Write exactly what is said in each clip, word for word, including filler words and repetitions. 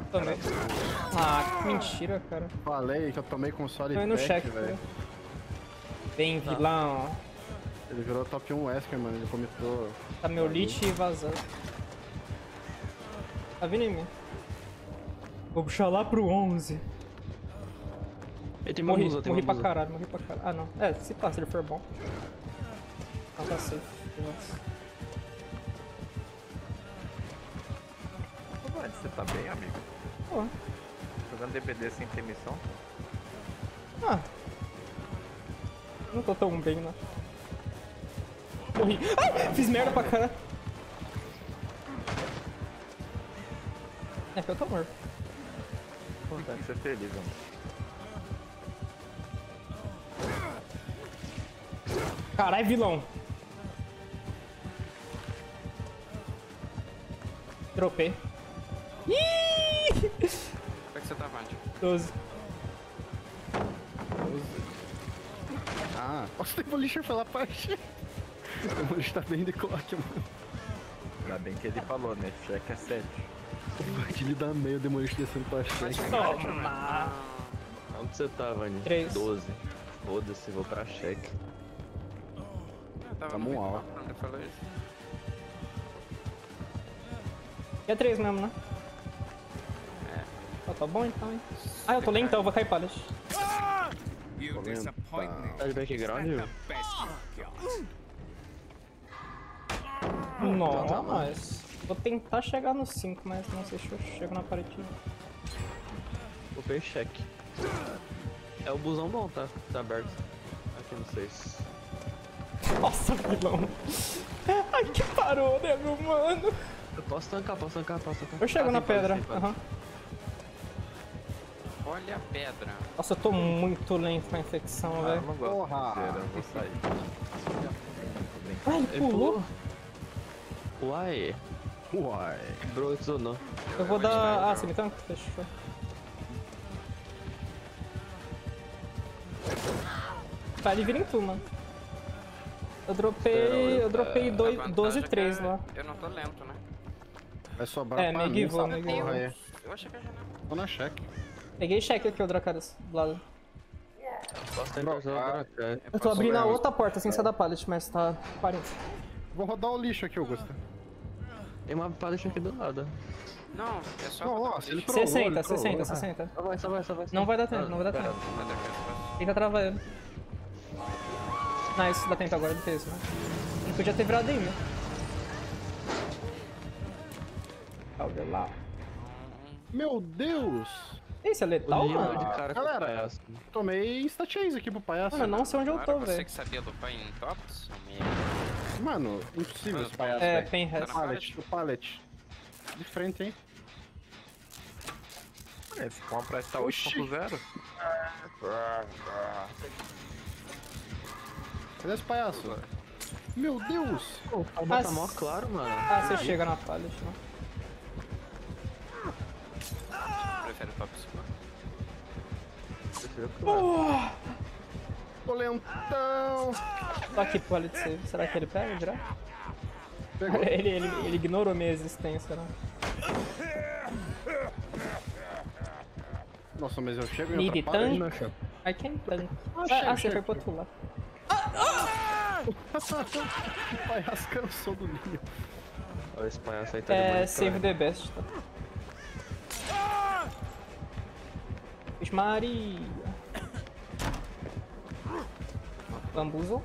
Tomei. Ah, que mentira, cara. Falei que eu tomei com solid Tomei no back, cheque, velho. Bem, vilão. Ele virou top um Wesker, mano. Ele cometou. Tá meu lit e vazando. Tá vindo em mim. Vou puxar lá pro onze. Ele tem Morri, bambuza, tem morri pra bambuza. caralho, morri pra caralho. Ah, não. É, se passa, se ele for bom. Não, tá safe. Ô, Vande, você tá bem, amigo? Pô. Jogando D B D sem ter missão? Ah. Não tô tão bem, não. Morri. Ai, fiz merda pra caralho. É que eu tô morto. Isso é feliz, mano. Caralho, vilão. Dropei. Ih! Como é que você tá, Vande? doze. Ah, nossa, o Demolition foi lá pra cheio. O Demolition tá bem de clock, mano. Ainda bem que ele falou, né? Cheque é sete. Vai ele dá meio, o Demolition descendo pra cheio. Toma. Onde você tá, Vani? Três. doze. Foda-se, vou pra cheque. Eu tava Tamo no meio alto. quando ele falou isso. E é três mesmo, né? É. Ó, tá bom então, hein? Ah, eu tô lentão, eu vou cair pallet. You disappoint me. Tá de background, viu? Best you got. Nossa. Vou tentar chegar no cinco, mas não sei se eu chego na parede. Vou ver cheque. É o busão bom, tá? Tá aberto. Aqui no seis. Nossa, vilão. Ai, que parou, né, meu mano? Eu posso tancar, posso tancar, posso tancar. Eu chego Ah, na tem pode, pedra. tem pode. Aham. Olha a pedra. Nossa, eu tô muito lento com a infecção, Ah, eu velho. não gosto Porra. de cera, eu vou sair. Ai, ele Ele pulou. pulou. Uai. Uai. Bro, desonou. Eu vou dar... Ah, você me tanca? Fechou. Tá, ele vira em tu, mano. Eu dropei... Eu dropei A dois- vantagem doze é e que três eu- lá. Eu não tô lento, né? Vai sobrar É, pra meio mim, givou, essa meio porra givou. aí. Eu achei que eu já não. Tô na cheque. Peguei cheque aqui, o Dracarys, do lado. Posso tentar usar o Dracar. Eu tô abrindo a olhar. outra porta sem ser da pallet, mas tá quarenta. Vou rodar o lixo aqui, Augusto. Tem uma pallet aqui do lado. Não, é só. Nossa, ele trollou, sessenta, ele trollou. sessenta, sessenta. Só vai, só vai, só vai. só Não vai dar Ah, tempo, não vai dar pera. tempo. Tenta travar ele. Nice, dá tempo agora, ele fez, né? Não podia ter virado ainda. Olha lá. Meu Deus! Esse é letal, O Leon mano? de cara com Galera. palhaço. Tomei insta-chase aqui pro palhaço. Mano, eu não sei onde eu Não tô, era você velho. que sabia lupar em tops? Mano, impossível esse Mano, palhaço. É, velho. pen Tá rest. na Pallet, o pallet. De frente, hein? Esse compra tá oito ponto zero. Cadê esse palhaço? Meu Deus! Pô, o palma Ah, tá mó claro, mano. Ah, você chega na pallet, né? Prefere top score. Prefiro claro. Tô lentão! Tô aqui pro pallet save. Será que ele pega já? Pegou. Ele, ele, ele ignorou minha existência, né? Nossa, mas eu chego em Need outra pallet. tank? Meu chapa. I can tank. Ah, Ah, chega, ah, você chega, foi pro outro lado. O palhaço cansou do ninho. Olha esse palhaço aí tá É, demais, save cara. the best, tá? Vixe Maria. Bambuzo.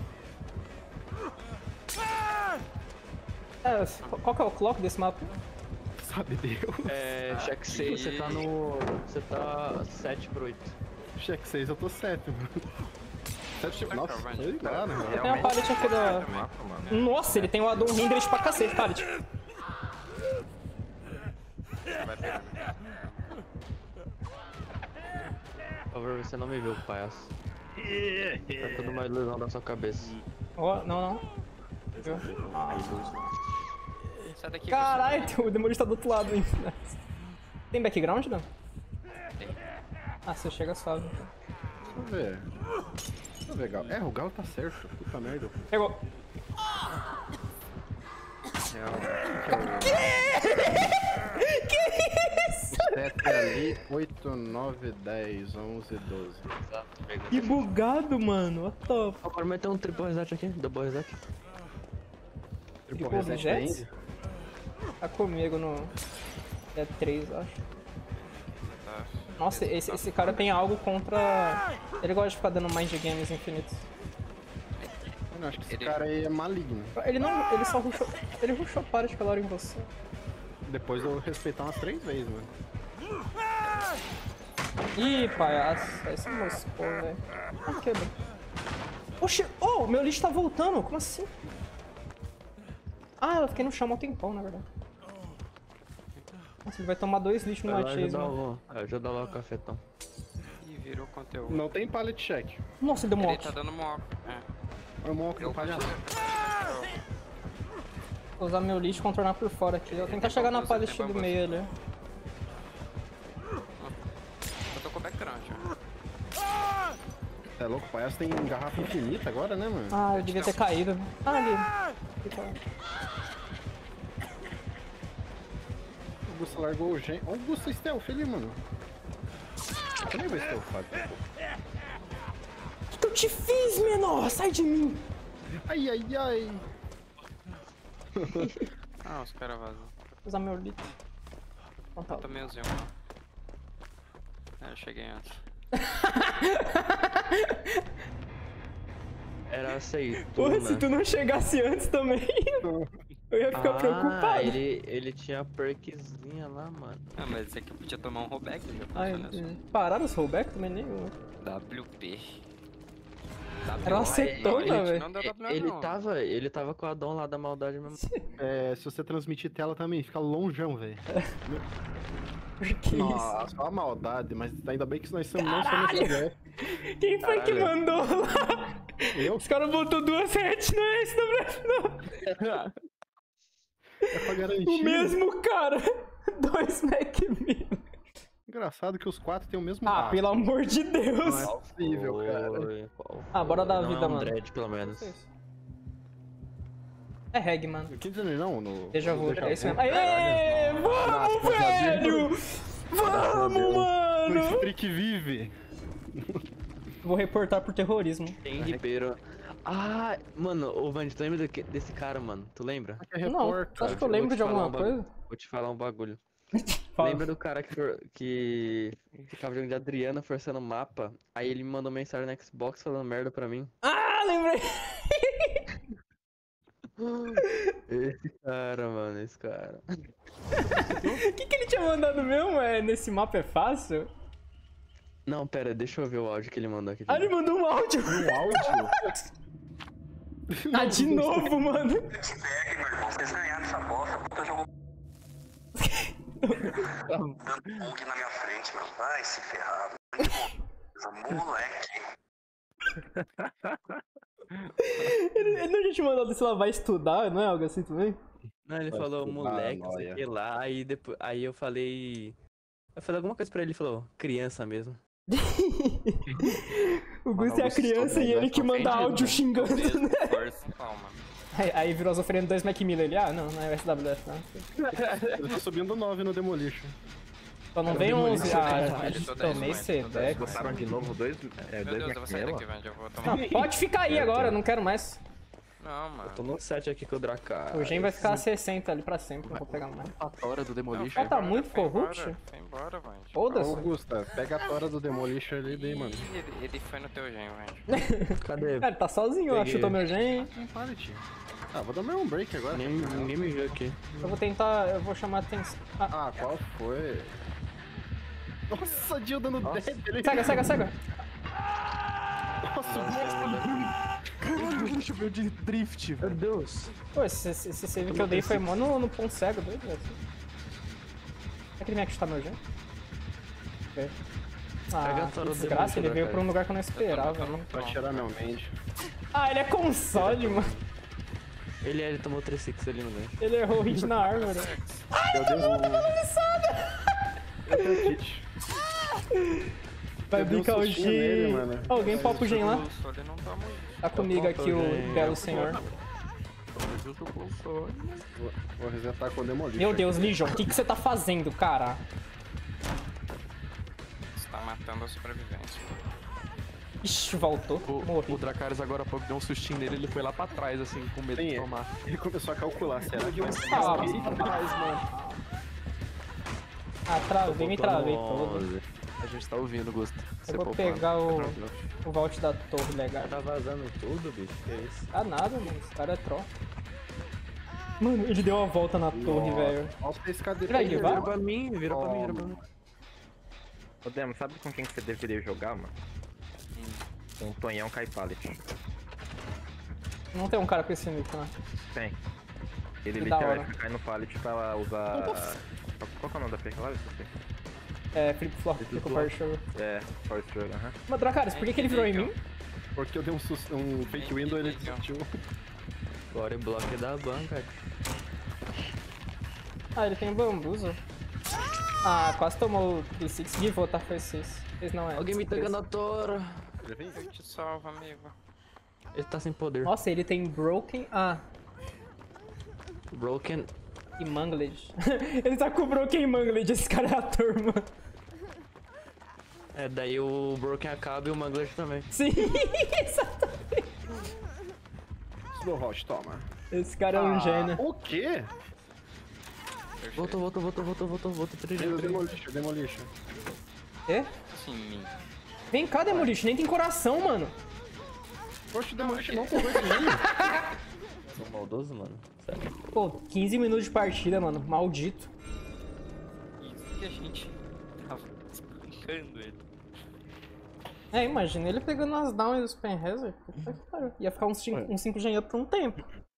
É, qual que é o clock desse mapa? Sabe Deus. É, check seis, você tá no... Você tá sete pro oito. Check seis, eu tô sete, mano. sete, nossa, vai. foi ligado, mano. Tem uma pallet aqui da... Mapa, mano. Nossa, ele tem o addon hindrance pra cacete, pallet. Vai pegar. Por favor, você não me viu, palhaço. Tá tudo uma ilusão da sua cabeça. Ó, não, não. Viu? Sai daqui. Caralho, o demônio tá do outro lado ainda. Tem background, não? Tem. Ah, você chega suave. Então. Deixa eu ver. Deixa eu ver, Galo. É, o Galo tá certo. Puta merda. Pegou. Que isso? oito, nove, dez, onze, doze. Exato, pega. Que bugado, mano. What the f... Agora meter um triple reset aqui, double reset. Triple Triple reset reset? ainda? Tá comigo no... É três, eu acho. Tá. Nossa, esse, esse cara tem algo contra... Ele gosta de ficar dando mind games infinitos. Mano, acho que esse Ele- cara aí é maligno. Ele não... Ele só rushou... Ele rushou para de calor em você. Depois eu respeitar umas três vezes, mano. Ih, palhaço. Aí você moscou, velho. Ah, quebra. Oxi! Oh, meu lixo tá voltando. Como assim? Ah, eu fiquei no chão há um tempão, na verdade. Nossa, ele vai tomar dois lixos no Vai lá machismo. ajudar o... Ajuda lá o cafetão. Ih, virou conteúdo. Não tem pallet check. Nossa, ele deu Ele mock. tá dando mock. É. É um mock no palhaço. Vou usar meu lixo e contornar por fora aqui. Eu vou tentar chegar na pallet do meio ali. Eu tô com background. É louco, o palhaço tem garrafa infinita agora, né, mano? Ah, eu devia ter caído. Ah, ali. Fica- O Gusta largou o gen... Olha o Gusta stealth ali, mano. Eu nem vou stealthar. O que, que eu te fiz, menor? Sai de mim! Ai, ai, ai. Ah, os caras vazam. Vou usar meu lixo. Então tá. Eu tomei o Z um lá. É, eu cheguei antes. Era aceito. Porra, se tu não chegasse antes também, eu ia ficar ah, preocupado. ele, ele tinha perkzinha lá, mano. Ah, mas esse aqui eu podia tomar um rollback, já Ai, pensou nisso. pararam os rollback também nenhum. W P. Era uma acetona, Ele velho. não deu W P Ele não. tava, ele tava com a dom lá da maldade mesmo. É, se você transmitir tela também, fica longeão, velho. Que isso? Nossa, só a maldade, mas ainda bem que nós somos não somos mulher. Quem foi que Caralho. mandou lá? Eu? Os caras botou duas sete no esse não. É pra garantir. O mesmo cara. Dois Mac Miller. Engraçado que os quatro têm o mesmo Ah, rastro. pelo amor de Não Deus. é possível, cara. Foi, qual Ah, bora foi? dar a Não vida, é um mano. dread, pelo menos. É reg, mano. Quem dizer não, no... Deixa eu no ver, Deja é isso Vu. mesmo. Aê, vamos, velho! Vamos, O mano! Streak vive. Vou reportar por terrorismo. Tem ribeiro. Ah, mano, ô Vandy, tu lembra daque- desse cara, mano? Tu lembra? É Não, repórter. acho que eu vou lembro te de falar alguma um bagulho. coisa. Vou te falar um bagulho. Fala. Lembra do cara que, for- que ficava jogando de Adriana forçando o mapa? Aí ele me mandou mensagem no Xbox falando merda pra mim. Ah, lembrei! Esse cara, mano, esse cara. O que, que ele tinha mandado mesmo? É, nesse mapa é fácil? Não, pera, deixa eu ver o áudio que ele mandou aqui. de Ah, ele novo. mandou um áudio. Um áudio? Ah, de novo, mano. Feedback, meu irmão. Vocês ganharam essa bosta, puta jogo. Dando bug na minha frente, meu. Vai se ferrar. Moleque. Ele, ele não tinha te mandado, sei lá, vai estudar, não é algo assim também? Não, ele Vai falou estudar, moleque, não sei o nóia. que lá, aí depois. Aí eu falei. Eu falei alguma coisa pra ele, ele falou, criança mesmo. O Gusto é a criança e ele que manda áudio xingando, né? Força, calma. Aí, aí virou oferecendo dois Mac Miller ali. Ah, não, não é S W F, não. Eu tô subindo nove no Demolition. Só não vem onze. Ah, Ele tô dez, tomei mas tô C, dez. Dex. Botaram de novo dois, é, Meu dois Deus, eu vou sair daqui, Macmillan? velho. Eu vou tomar. Não, pode ficar aí agora, eu não quero mais. Não, mano. Tô no set aqui com o Dracar. O Gen vai ficar a sessenta ali pra sempre, não vou pegar mais. A tora do Não, Demolition. foi tá embora, muito foi embora, corrupt? Foi embora, velho. Foda-se. Ô, Gusta, pega a tora do Demolition ali daí, mano. Ih, Ele, ele foi no teu gen, velho. Cadê? Cara, ele tá sozinho, ó. Peguei. Chutou meu Gen. Tem pallet. Ah, vou dar mais um break agora. Nem, ninguém me viu aqui. Eu vou tentar, eu vou chamar a atenção. Ah, Ah, qual foi? Nossa, Dio dando dead ali. cega, cega, cega. Nossa, o Gusta. Caralho, choveu de drift, Meu Deus. Pô, esse, esse esse save que eu dei foi mó no, no ponto cego, doido, velho. Será que ele me chutar meu Gen? Ok. Pega a Ah, tora que do desgraça, ele Demolition, veio cara. pra um lugar que eu não esperava. Eu tô- né? Vai tirar meu mente. Ah, ele é console, mano. Ele, ele tomou três six ali no gancho. Ele errou o hit na árvore. Eu dei um... Eu tenho kit. Vai Eu dei um brincar o sustinho nele, Gen. mano. Alguém popa o Gen lá? O Sole não tá muito. Tá comigo aqui o Gen. belo senhor. Justo com o Sole. Vou, vou resetar com o Demolition. Meu Deus, Legion, o que que você tá fazendo, cara? Tá matando a sobrevivência. Ixi, voltou. O, Morri. o Dracarys agora há pouco deu um sustinho nele, ele foi lá pra trás, assim, com medo Sim, de é. tomar. Ele começou a calcular, será que vai ser? Ah, Mas, mano. ah, travei, me travei todo. onze. A gente tá ouvindo, Gusto. Você Eu vou poupando. pegar o, Tranquilo. o vault da torre legal. Tá vazando tudo, bicho. Que isso? Ah, nada, mano. Esse cara é troll. Mano, ele deu uma volta na torre, velho. Olha a escadeira. Ele vai Vira levar? pra mim, vira pra mim, vira pra mim. Ô, Demo, sabe com quem que você deveria jogar, mano? Com o Tonhão Caipalet. Não tem um cara com esse nick, né? Tem. Ele Que da hora. literalmente cai no pallet pra usar... Qual que é o nome da perca lá? Eu esqueci. É, Flip Flop, Flip fica o Flop. Power Sugar. É, Force Struggle, aham. Mas, Dracarys, por que, que ele virou em mim? Porque eu dei um, sus- um fake window e ele desistiu. Bora em bloco da banca. Ah, ele tem bambuza. Ah, quase tomou o três seis. Give voltar foi seis. seis não é. Alguém me pega na tora. Ele vem? Eu te salvo, amigo. Ele tá sem poder. Nossa, ele tem Broken. Ah, Broken. e Mangled. Ele tá com Broken e Mangled, esse cara é ator, mano. É, daí o Broken acaba e o Mangled também. Sim, exatamente. Slow Hot, toma. Esse cara é um gênio. O quê? Voltou, voltou, voltou, voltou, voltou, voltou. três, Deu três. Demolition, Demolition. É? Sim. Vem cá, Demolition, nem tem coração, mano. Poxa, Demolition não pegou esse menino. Sou maldoso, mano. Sério. Pô, quinze minutos de partida, mano. Maldito. Isso que a gente tava espancando ele. É, imagina ele pegando as down e os pen hazard. Puta que pariu. Ia ficar uns cinco Gen up por um tempo.